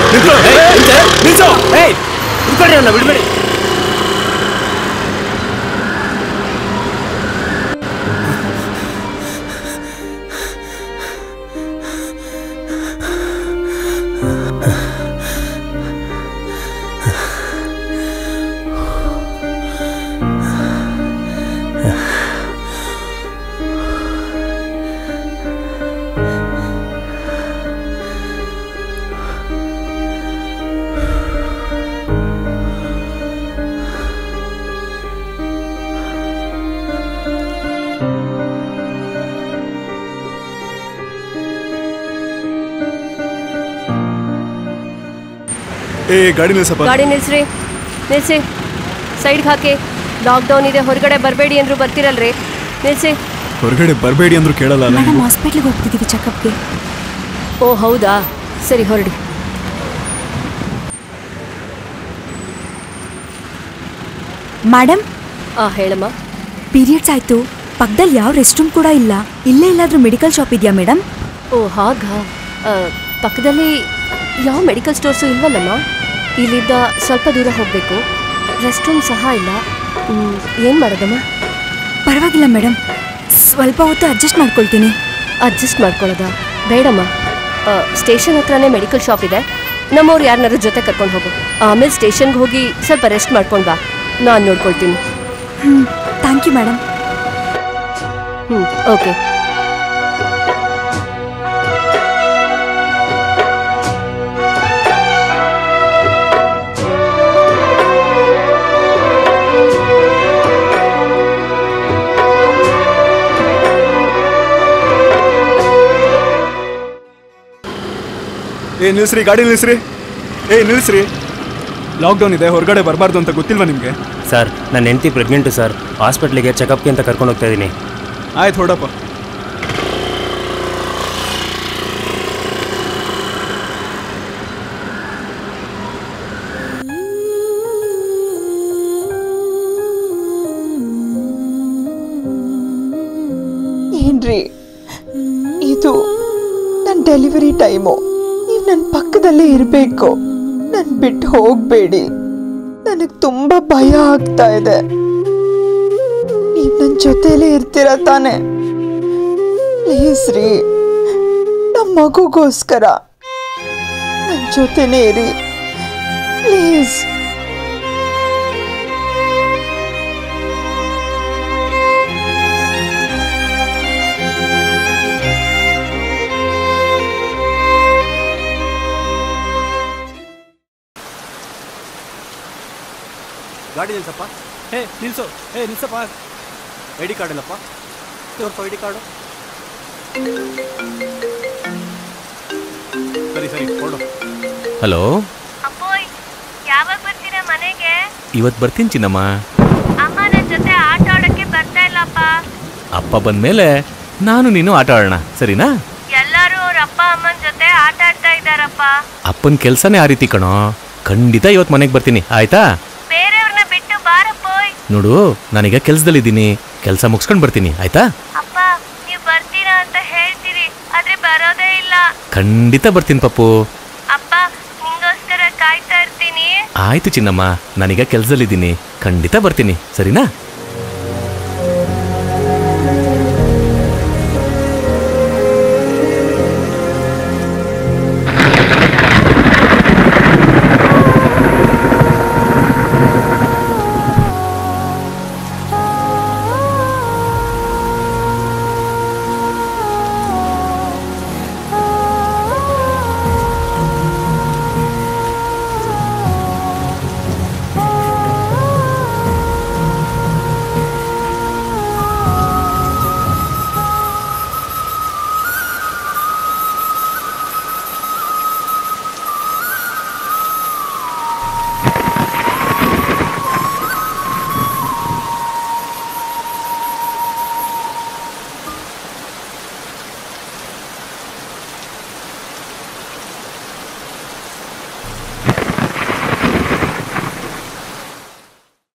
ಬಿಡ್ಬೇಡಿ. ಗಾಡಿ ನಿಲ್ಸಪ್ಪ. ಗಾಡಿ ನಿಲ್ಸ್ರಿ, ನಿಲ್ಸಿ. ಸೈಡ್ಗೆ ಹಾಕಿ. ಲಾಕ್ಡೌನ್ ಇದೆ, ಹೊರಗಡೆ ಬರಬೇಡಿ ಅಂದ್ರು ಬರ್ತಿರಲ್ರಿ. ನಿಲ್ಸಿ. ಹೊರಗಡೆ ಬರಬೇಡಿ ಅಂದ್ರು ಕೇಳಲ್ಲ. ಮೇಡಮ್ ಹಾಸ್ಪಿಟ್ಲಿಗೆ ಹೋಗ್ತಿದ್ದೀವಿ ಚೆಕಪ್ಗೆ. ಓ ಹೌದಾ, ಸರಿ ಹೊರಡಿ. ಮೇಡಮ್. ಹೇಳಮ್ಮ. ಪೀರಿಯಡ್ಸ್ ಆಯ್ತು, ಪಕ್ಕದಲ್ಲಿ ಯಾವ ರೆಸ್ಟ್ ರೂಮ್ ಕೂಡ ಇಲ್ಲ. ಇಲ್ಲೇ ಎಲ್ಲಾದ್ರೂ ಮೆಡಿಕಲ್ ಶಾಪ್ ಇದೆಯಾ ಮೇಡಮ್? ಓ ಹಾಗಾ, ಪಕ್ಕದಲ್ಲಿ ಯಾವ ಮೆಡಿಕಲ್ ಸ್ಟೋರ್ಸು ಇಲ್ವಲ್ಲಮ್ಮ. ಇಲ್ಲಿದ್ದ ಸ್ವಲ್ಪ ದೂರ ಹೋಗಬೇಕು. ರೆಸ್ಟ್ ರೂಮ್ ಸಹ ಇಲ್ಲ. ಏನು ಮಾಡೋದಮ್ಮ? ಪರವಾಗಿಲ್ಲ ಮೇಡಮ್, ಸ್ವಲ್ಪ ಹೊತ್ತು ಅಡ್ಜಸ್ಟ್ ಮಾಡ್ಕೊಳ್ತೀನಿ. ಅಡ್ಜಸ್ಟ್ ಮಾಡ್ಕೊಳ್ಳೋದಾ? ಬೇಡಮ್ಮ. ಸ್ಟೇಷನ್ ಹತ್ರನೇ ಮೆಡಿಕಲ್ ಶಾಪ್ ಇದೆ. ನಮ್ಮವ್ರು ಯಾರನ್ನಾರು ಜೊತೆ ಕರ್ಕೊಂಡು ಹೋಗು. ಆಮೇಲೆ ಸ್ಟೇಷನ್ಗೆ ಹೋಗಿ ಸ್ವಲ್ಪ ರೆಸ್ಟ್ ಮಾಡ್ಕೊಂಡು ಬಾ, ನಾನು ನೋಡ್ಕೊಳ್ತೀನಿ. Thank you madam. ಓಕೆ. ನಿಲ್ಸ್ರಿ, ಗಾಡಿ ನಿಲ್ಸ್ರಿ. ನಿಲ್ಸ್ರಿ. ಲಾಕ್ಡೌನ್ ಇದೆ, ಹೊರಗಡೆ ಬರಬಾರ್ದು ಅಂತ ಗೊತ್ತಿಲ್ವಾ ನಿಮಗೆ? ಸರ್, ನನ್ನ ಹೆಂಡತಿ ಪ್ರೆಗ್ನೆಂಟು ಸರ್. ಹಾಸ್ಪಿಟ್ಲಿಗೆ ಚೆಕಪ್ಗೆ ಅಂತ ಕರ್ಕೊಂಡು ಹೋಗ್ತಾ ಇದ್ದೀನಿ. ಆಯ್ತು ಹೊಡಪ್ಪ. ಏನ್ರಿ ಇದು? ನನ್ನ ಡೆಲಿವರಿ ಟೈಮು. ನೀವು ನನ್ನ ಪಕ್ಕದಲ್ಲೇ ಇರಬೇಕು. ನನ್ನ ಬಿಟ್ಟು ಹೋಗಬೇಡಿ. ನನಗೆ ತುಂಬ ಭಯ ಆಗ್ತಾ ಇದೆ. ನೀವು ನನ್ನ ಜೊತೆಲೇ ಇರ್ತೀರ ತಾನೆ? ಪ್ಲೀಸ್ ರೀ, ನಮ್ಮ ಮಗುಗೋಸ್ಕರ ನನ್ನ ಜೊತೆನೇ ಇರಿ ಪ್ಲೀಸ್. ಗಾಡಿ ನಿಲ್ಸಪ್ಪ. ನಿಲ್ಸು. ನಿಲ್ಸಪ್ಪ. ಐ ಡಿ ಕಾರ್ಡ್ ಇಲ್ಲಪ್ಪ. ತೋರ್ಸು ಐ ಡಿ ಕಾರ್ಡು. ಸರಿ ಸರಿ ಹೊರಡು. ಹಲೋ, ಅಪ್ಪೋಯ್, ಯಾವಾಗ ಬರ್ತೀರಾ ಮನೆಗೆ? ಇವತ್ತು ಬರ್ತೀನಿ ಚಿನ್ನಮ್ಮ. ಅಮ್ಮ ನನ್ನ ಜೊತೆ ಆಟ ಆಡಕ್ಕೆ ಬರ್ತಾ ಇಲ್ಲಪ್ಪ. ಅಪ್ಪ ಬಂದ್ಮೇಲೆ ನಾನು ನೀನು ಆಟ ಆಡೋಣ, ಸರಿನಾ? ಎಲ್ಲರೂ ಅವ್ರ ಅಪ್ಪ ಅಮ್ಮನ ಜೊತೆ ಆಟ ಆಡ್ತಾ ಇದ್ದಾರಪ್ಪ. ಅಪ್ಪನ ಕೆಲಸನೇ ಆ ರೀತಿ ಕಣೋ. ಖಂಡಿತ ಇವತ್ತು ಮನೆಗೆ ಬರ್ತೀನಿ, ಆಯ್ತಾ? ಬೇರೆಯವ್ರನ್ನ ಬಿಟ್ಟು ಬಾರಪ್ಪೋಯ್. ನೋಡು, ನಾನೀಗ ಕೆಲಸದಲ್ಲಿದ್ದೀನಿ, ಕೆಲಸ ಮುಗಿಸ್ಕೊಂಡು ಬರ್ತೀನಿ, ಆಯ್ತಾ? ಅಪ್ಪ, ನೀವು ಬರ್ತೀರಾ ಅಂತ ಹೇಳ್ತೀರಿ, ಆದ್ರೆ ಬರೋದೇ ಇಲ್ಲ. ಖಂಡಿತ ಬರ್ತೀನಿ ಪಪ್ಪು. ಅಪ್ಪ, ನಿಂಗೋಸ್ಕರ ಕಾಯ್ತಾ ಇರ್ತೀನಿ. ಆಯ್ತು ಚಿನ್ನಮ್ಮ, ನಾನೀಗ ಕೆಲಸದಲ್ಲಿದ್ದೀನಿ, ಖಂಡಿತ ಬರ್ತೀನಿ, ಸರಿನಾ?